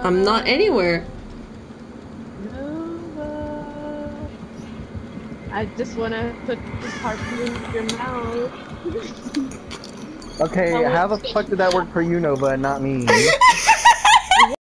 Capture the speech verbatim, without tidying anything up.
I'm not anywhere. Nova. I just want to put this harpoon in your mouth. Okay, How how the much? fuck did that work for you, Nova, and not me?